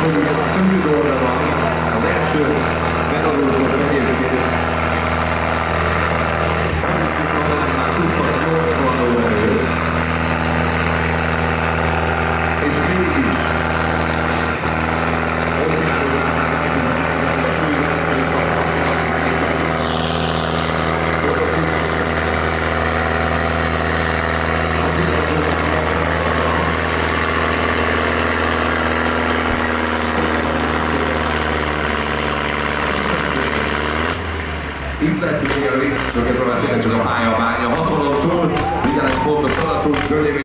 hogy ez több dolga van. Az első Benadózsot egyébként elviszik magánál tudtak 80 lóerőt, és mégis ott a súlyvezetőt oda szinteztek. Itt lehetjük élni, csak ez a pálya 60-on túl, 10 pontos alatt túl,